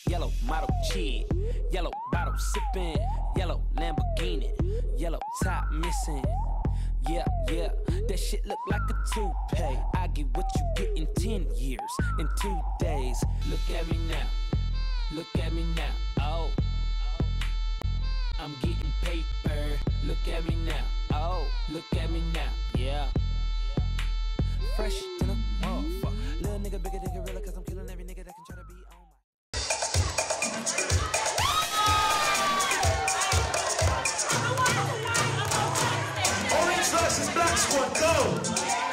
yellow model cheat, yellow bottle sipping, yellow Lamborghini, yellow top missing. Yeah, yeah, that shit look like a toupee. I get what you get in 10 years, in 2 days. Look at me now, look at me now, oh. I'm getting paper, look at me now, oh. Look at me now, yeah. Fresh than a motherfucker. Little nigga bigger than gorilla, cause I'm killing every nigga that can try to be on my. Orange versus Black Squad, go!